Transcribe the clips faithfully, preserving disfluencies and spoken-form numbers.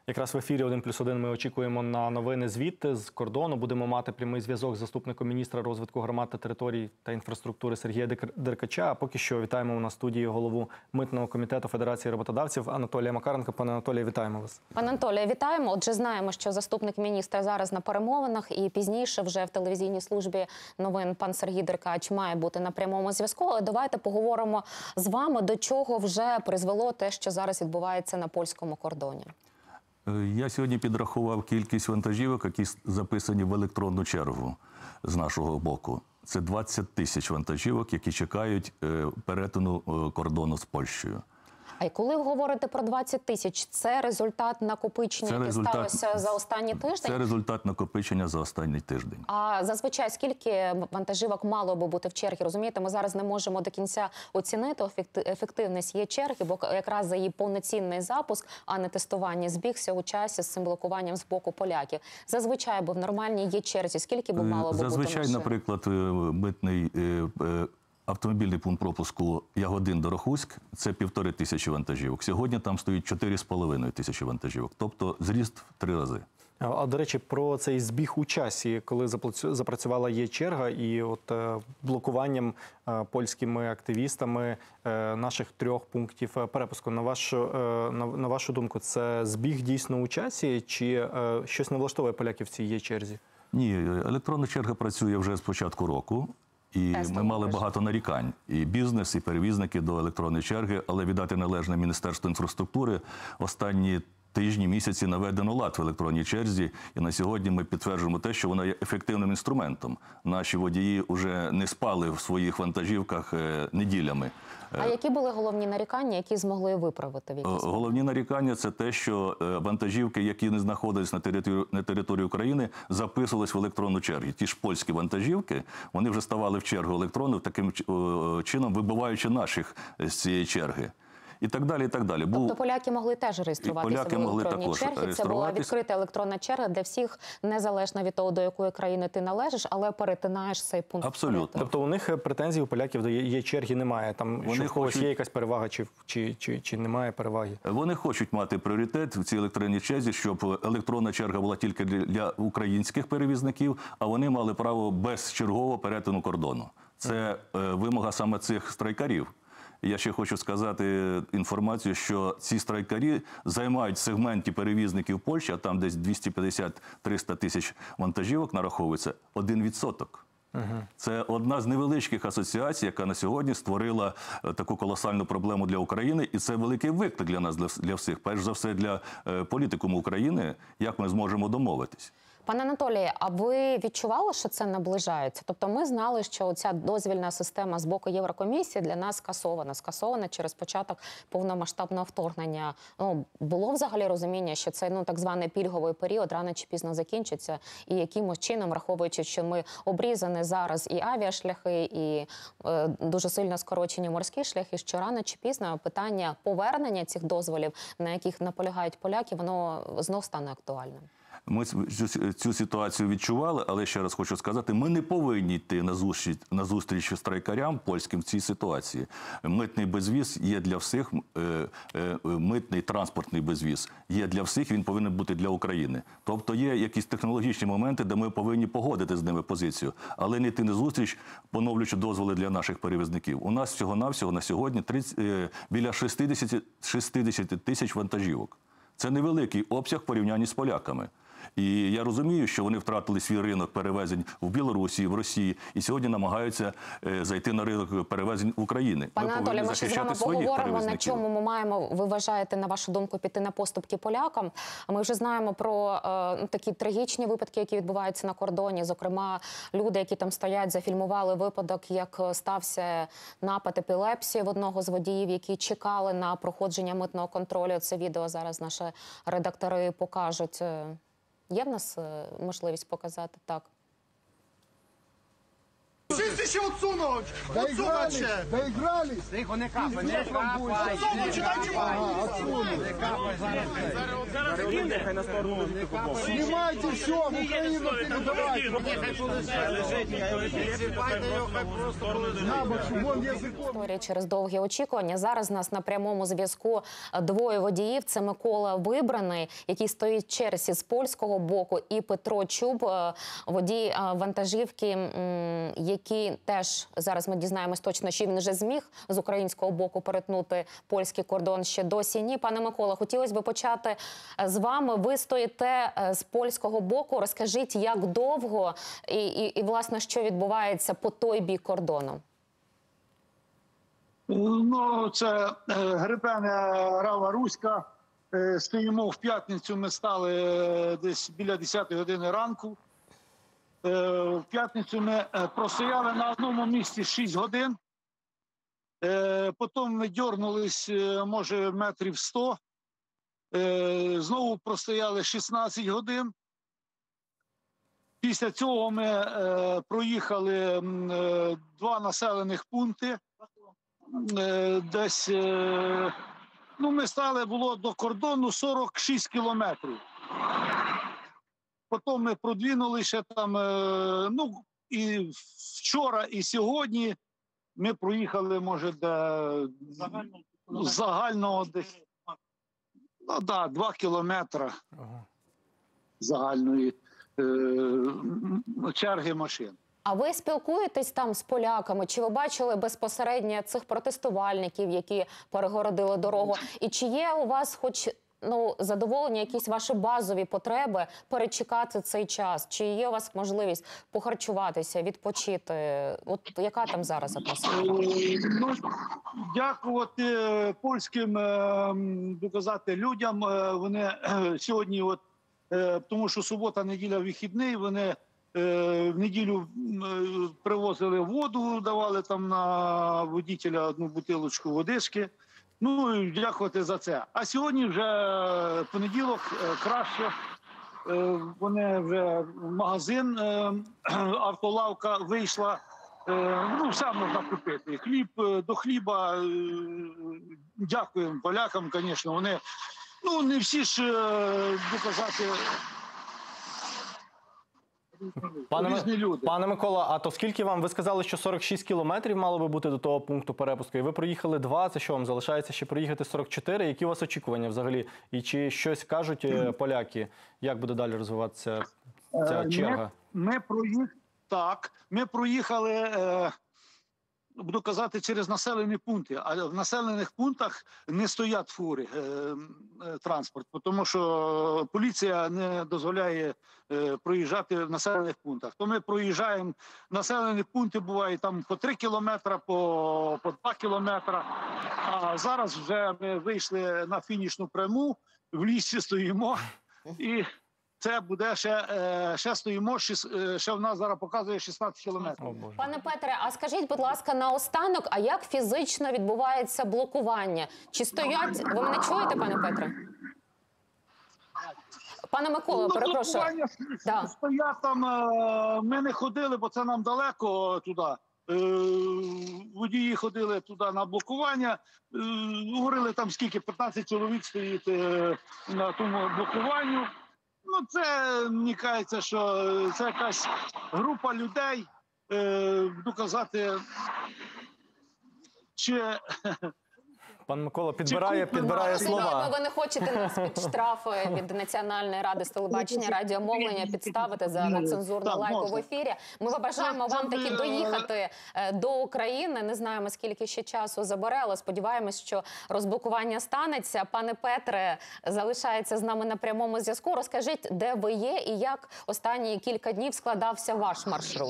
Якраз в ефірі один плюс один ми очікуємо на новини звідти, з кордону. Будемо мати прямий зв'язок з заступником міністра розвитку громад та територій та інфраструктури Сергія Деркача. А поки що вітаємо на студії голову Митного комітету Федерації роботодавців Анатолія Макаренка. Пане Анатолію, вітаємо вас. Пане Анатолію, вітаємо. Отже, знаємо, що заступник міністра зараз на перемовинах, і пізніше вже в телевізійній службі новин пан Сергій Деркач має бути на прямому зв'язку. Але давайте поговоримо з вами, до чого вже призвело те, що зараз відбувається на польському кордоні. Я сьогодні підрахував кількість вантажівок, які записані в електронну чергу з нашого боку. Це двадцять тисяч вантажівок, які чекають перетину кордону з Польщею. А коли ви говорите про двадцять тисяч, це результат накопичення, яке сталося за останній тиждень? Це результат накопичення за останній тиждень. А зазвичай скільки вантажівок мало би бути в черзі? Розумієте, ми зараз не можемо до кінця оцінити ефективність є черги, бо якраз за її повноцінний запуск, а не тестування, збігся у часі з цим блокуванням з боку поляків. Зазвичай би в нормальній є черзі, скільки би мало би бути машин? Зазвичай, наприклад, митний автомобільний пункт пропуску Ягодин-Дорохуськ – це півтори тисячі вантажівок. Сьогодні там стоїть чотири з половиною тисячі вантажівок. Тобто зріст в три рази. А, до речі, про цей збіг у часі, коли запрацювала є черга і от е, блокуванням е, польськими активістами е, наших трьох пунктів перепуску. На вашу, е, на, на вашу думку, це збіг дійсно у часі чи е, щось не влаштовує поляків в цій є черзі? Ні, електронна черга працює вже з початку року. І ми мали багато нарікань, і бізнес, і перевізники до електронної черги, але віддати належне Міністерству інфраструктури останні тижні, місяці наведено лад в електронній черзі, і на сьогодні ми підтверджуємо те, що вона є ефективним інструментом. Наші водії вже не спали в своїх вантажівках неділями. А які були головні нарікання, які змогли виправити? В якийсь головні нарікання – це те, що вантажівки, які не знаходились на території, на території України, записувались в електронну чергу. Ті ж польські вантажівки, вони вже ставали в чергу електронну, таким чином вибиваючи наших з цієї черги. І так далі, і так далі. Тобто поляки могли теж реєструватися в електронній черзі? Це була відкрита електронна черга для всіх, незалежно від того, до якої країни ти належиш, але перетинаєш цей пункт. Абсолютно. Тобто у них претензій у поляків до є черги немає? Там Вони що в когось хочуть... є якась перевага, чи, чи, чи, чи немає переваги? Вони хочуть мати пріоритет в цій електронній черзі, щоб електронна черга була тільки для українських перевізників, а вони мали право безчергового перетину кордону. Це е, вимога саме цих страйкарів. Я ще хочу сказати інформацію, що ці страйкарі займають в сегменті перевізників Польщі, а там десь двісті п'ятдесят - триста тисяч вантажівок нараховується, один відсоток. Угу. Це одна з невеличких асоціацій, яка на сьогодні створила таку колосальну проблему для України. І це великий виклик для нас, для, для всіх. Перш за все для е, політикуму України, як ми зможемо домовитись. Пане Анатолію, а ви відчували, що це наближається? Тобто ми знали, що ця дозвільна система з боку Єврокомісії для нас скасована. Скасована через початок повномасштабного вторгнення. Ну, було взагалі розуміння, що це ну, так званий пільговий період рано чи пізно закінчиться? І якимось чином, враховуючи, що ми обрізані зараз і авіашляхи, і е, дуже сильно скорочені морські шляхи, що рано чи пізно питання повернення цих дозволів, на яких наполягають поляки, воно знов стане актуальним? Ми цю, цю ситуацію відчували, але ще раз хочу сказати, ми не повинні йти на зустріч, на зустріч страйкарям польським в цій ситуації. Митний безвіз є для всіх, е, е, митний транспортний безвіз є для всіх, він повинен бути для України. Тобто є якісь технологічні моменти, де ми повинні погодити з ними позицію, але не йти на зустріч, поновлюючи дозволи для наших перевізників. У нас всього-навсього на сьогодні тридцять, е, біля шістдесят тисяч вантажівок. Це невеликий обсяг в порівнянні з поляками. І я розумію, що вони втратили свій ринок перевезень в Білорусі, в Росії, і сьогодні намагаються е, зайти на ринок перевезень України. Пане Анатолію, ми ще з вами поговоримо, на чому ми маємо, ви вважаєте, на вашу думку, піти на поступки полякам. Ми вже знаємо про е, такі трагічні випадки, які відбуваються на кордоні. Зокрема, люди, які там стоять, зафільмували випадок, як стався напад епілепсії в одного з водіїв, які чекали на проходження митного контролю. Це відео зараз наші редактори покажуть. Є в нас можливість показати? Так. Чисти ще отсунуть! Отсунуть Доигрались, ще! доигрались. Тихо, не капай, не Отсунуть, читайте! Снимайте все, в Украину передавайте. На бок, щоб вон язиком. Історія через довгі очікування. Зараз у нас на прямому зв'язку двоє водіїв. Це Микола Вибраний, який стоїть в черзі з польського боку, і Петро Чуб, е, водій е, вантажівки, м, який теж, зараз ми дізнаємось точно, що він вже зміг з українського боку перетнути польський кордон, ще досі ні. Пане Микола, хотілося б почати е, з вами. Ви стоїте е, з польського боку. Розкажіть, як довго і, і, і власне, що відбувається по той бік кордону? Ну, це е, Гребене, Рава Руська. Е, Стоїмо в п'ятницю, ми стали е, десь біля десятої години ранку. Е, В п'ятницю ми е, простояли на одному місці шість годин. Е, Потім ми дьорнулись, е, може, метрів сто. Е, Знову простояли шістнадцять годин. Після цього ми е, проїхали м, е, два населених пункти. Е, Десь, е, ну, ми стали, було до кордону сорок шість кілометрів. Потім ми продвинули ще там, е, ну, і вчора, і сьогодні ми проїхали, може, до ну, загального десь, ну, да, два кілометри Ага. загальної е, м, черги машин. А ви спілкуєтесь там з поляками? Чи ви бачили безпосередньо цих протестувальників, які перегородили дорогу? І чи є у вас хоч ну, задоволення, якісь ваші базові потреби перечекати цей час? Чи є у вас можливість похарчуватися, відпочити? От яка там зараз атмосфера? Ну, дякувати е, польським, е, м, доказати людям. е, Вони е, сьогодні, от, е, тому що субота, неділя, вихідний, вони е, в неділю м, е, привозили воду, давали там на водителя одну бутилочку водички. Ну, і дякувати за це. А сьогодні вже понеділок, е, краще. Е, Вони вже в магазин, е, автолавка вийшла. Е, Ну, все можна купити. Хліб, е, до хліба, е, дякуємо полякам, звісно. Вони, ну, не всі ж, е, доказати, Пане, Ми- різні люди. пане Микола, а то скільки вам, ви сказали, що сорок шість кілометрів мало би бути до того пункту перепуску, і ви проїхали два, це що, вам залишається ще проїхати сорок чотири? Які у вас очікування взагалі? І чи щось кажуть е, поляки, як буде далі розвиватися ця Е, черга? Ми, ми проїхали, так, ми проїхали, е, буду казати, через населені пункти. А в населених пунктах не стоять фури, е, е, транспорт, тому що поліція не дозволяє е, проїжджати в населених пунктах. То ми проїжджаємо, населені пункти бувають там по три кілометри, по, по два кілометри. А зараз вже ми вийшли на фінішну пряму, в лісі стоїмо і... Це буде ще, е, ще стоїмо, шіс- е, ще в нас зараз показує шістнадцять кілометрів. О, Боже. Пане Петре, а скажіть, будь ласка, наостанок, а як фізично відбувається блокування? Чи стоять... Ви мене чуєте, пане Петре? Пане Миколо, перепрошую. блокування Да. стоять там, е, ми не ходили, бо це нам далеко туди. Е, водії ходили туди на блокування, е, говорили там скільки, п'ятнадцять чоловік стоїть е, на тому блокуванню. Ну, це, мені кажеться, що це якась група людей, е, доказати, чи... Пан Микола підбирає, купимо? підбирає Розуміємо, слова. ви не хочете нас під штрафи від Національної ради з телебачення, радіомовлення підставити за нецензурну Так, лайку в можна. ефірі. Ми побажаємо Це- вам це таки ви, доїхати е, до України. Не знаємо, скільки ще часу забере, але сподіваємось, що розблокування станеться. Пане Петре, залишається з нами на прямому зв'язку. Розкажіть, де ви є і як останні кілька днів складався ваш маршрут?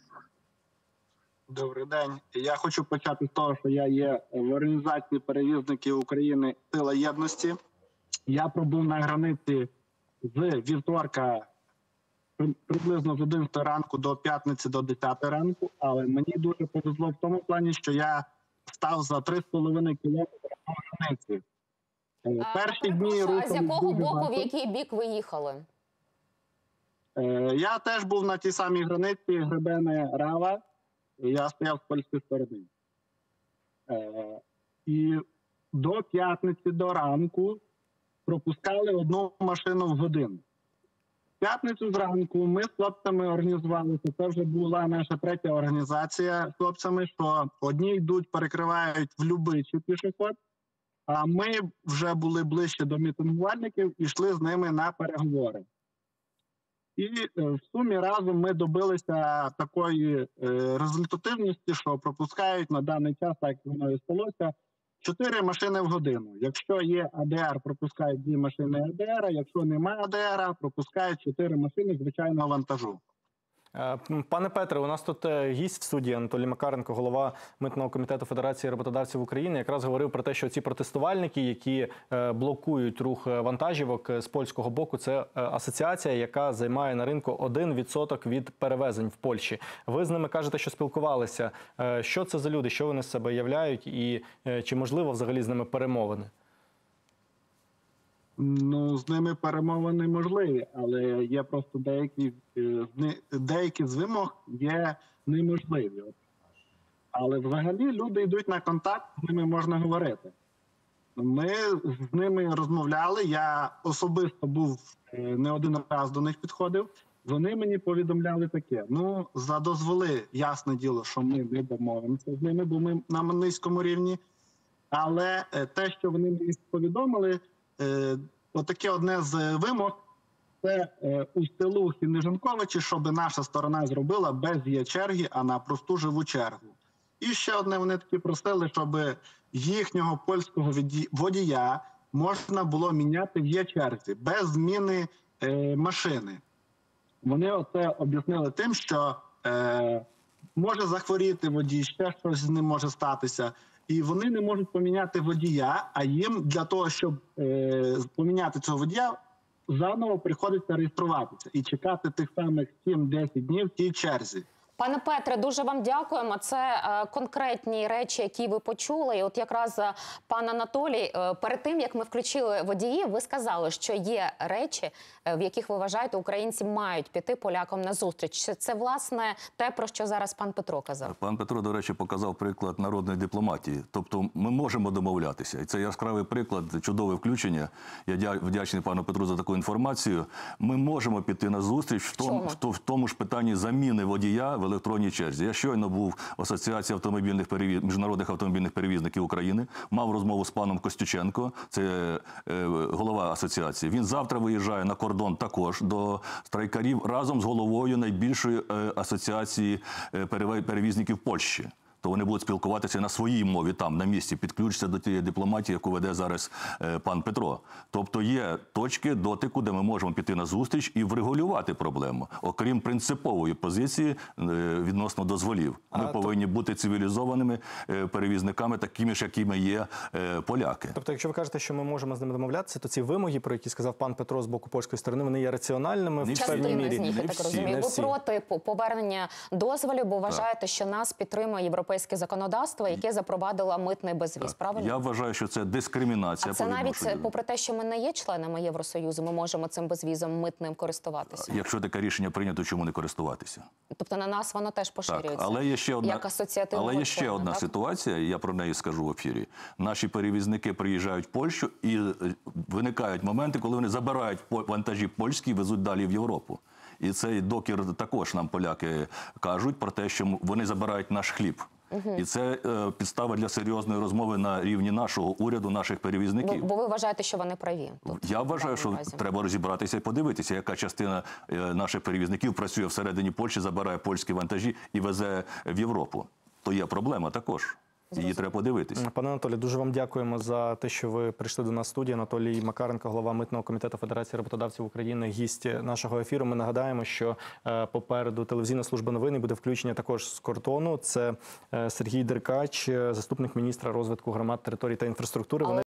Добрий день. Я хочу почати з того, що я є в організації перевізників України «Сила єдності». Я пробув на границі з вівторка при- приблизно з одинадцятої ранку до п'ятниці до десятої ранку, але мені дуже повезло в тому плані, що я став за три з половиною кілометри до границі. Е, А, Перші перепрошую, дні а руху з якого дуже боку, в багато. який бік ви їхали? Е, Я теж був на тій самій границі Гребене Рава. я стояв з польської сторони. Е, і до п'ятниці, до ранку пропускали одну машину в годину. В п'ятницю зранку ми з хлопцями організувалися. Це вже була наша третя організація з хлопцями, що одні йдуть, перекривають в Любичі пішохід, а ми вже були ближче до мітингувальників і йшли з ними на переговори. І в сумі разом ми добилися такої е, результативності, що пропускають на даний час, так як воно і сталося, чотири машини в годину. Якщо є А Д Р, пропускають дві машини А Д Р, якщо немає А Д Р, пропускають чотири машини звичайного вантажу. Е, Пане Петре, у нас тут е, гість в студії Анатолій Макаренко, голова Митного комітету Федерації роботодавців України, якраз говорив про те, що ці протестувальники, які е, блокують рух вантажівок з польського боку, це е, асоціація, яка займає на ринку один відсоток від перевезень в Польщі. Ви з ними кажете, що спілкувалися. Е, Що це за люди, що вони з себе являють і е, чи можливо взагалі з ними перемовини? Ну, з ними перемовини можливі, але є просто деякі, е, з ни- деякі з вимог є неможливі. От. Але взагалі люди йдуть на контакт, з ними можна говорити. Ми з ними розмовляли, я особисто був е, не один раз до них підходив. Вони мені повідомляли таке: ну, за дозволи, ясне діло, що ми не домовимося з ними, бо ми на низькому рівні. Але е, те, що вони мені повідомили, е, отаке одне з вимог, це е, у селу Хінеженковичі, щоб наша сторона зробила без є черги, а на просту живу чергу. І ще одне вони такі просили, щоб їхнього польського воді- водія можна було міняти в є черзі, без зміни е, машини. Вони оце об'яснили тим, що е, може захворіти водій, ще щось з ним може статися. І вони не можуть поміняти водія, а їм для того, щоб е, поміняти цього водія, заново приходиться реєструватися і чекати тих самих сім-десять днів в тій черзі. Пане Петре, дуже вам дякуємо. Це е, конкретні речі, які ви почули. І от якраз е, пан Анатолій, е, перед тим, як ми включили водіїв, ви сказали, що є речі, е, в яких ви вважаєте, українці мають піти полякам на зустріч. Це, це, власне, те, про що зараз пан Петро казав. Пан Петро, до речі, показав приклад народної дипломатії. Тобто ми можемо домовлятися. І це яскравий приклад, чудове включення. Я дя- вдячний пану Петру за таку інформацію. Ми можемо піти на зустріч в тому, чому? в, то- в тому ж питанні заміни водія в електронній черзі. Я щойно був в Асоціації автомобільних перевіз... міжнародних автомобільних перевізників України, мав розмову з паном Костюченко, це е, голова асоціації. Він завтра виїжджає на кордон також до страйкарів разом з головою найбільшої е, асоціації е, переве- перевізників Польщі. То вони будуть спілкуватися на своїй мові там, на місці, підключаться до тієї дипломатії, яку веде зараз е, пан Петро. Тобто є точки дотику, де ми можемо піти на зустріч і врегулювати проблему, окрім принципової позиції е, відносно дозволів. Ми А, повинні бути цивілізованими е, перевізниками, такими ж, якими є е, поляки. Тобто, якщо ви кажете, що ми можемо з ними домовлятися, то ці вимоги, про які сказав пан Петро з боку польської сторони, вони є раціональними Не в всі. певній Частина мірі. з них, я Не так всі, розумію. не Ви всі. проти по- повернення дозволів, бо вважаєте, що нас підтримує європейське законодавство, яке запровадило митний безвіз, правильно? Я вважаю, що це дискримінація А це по навіть, відношенню. попри те, що ми не є членами Євросоюзу, ми можемо цим безвізом митним користуватися. Якщо таке рішення прийнято, чому не користуватися? Тобто на нас воно теж Так, поширюється. але є ще одна, як асоціативного але є ще члена, одна так? ситуація, і я про неї скажу в ефірі. Наші перевізники приїжджають в Польщу і е, виникають моменти, коли вони забирають по- вантажі польські і везуть далі в Європу. І цей докір також нам поляки кажуть про те, що м- вони забирають наш хліб. І це е, підстава для серйозної розмови на рівні нашого уряду, наших Бо, перевізників. бо ви вважаєте, що вони праві. Тут, Я в вважаю, що даному разі. треба розібратися і подивитися, яка частина е, наших перевізників працює всередині Польщі, забирає польські вантажі і везе в Європу. То є проблема також. Її треба подивитися. Пане Анатолій, дуже вам дякуємо за те, що ви прийшли до нас в студію. Анатолій Макаренко, голова Митного комітету Федерації роботодавців України, гість нашого ефіру. Ми нагадаємо, що е, попереду телевізійна служба новин і буде включення також з кордону. Це е, Сергій Деркач, е, заступник міністра розвитку громад, територій та інфраструктури. Але Вони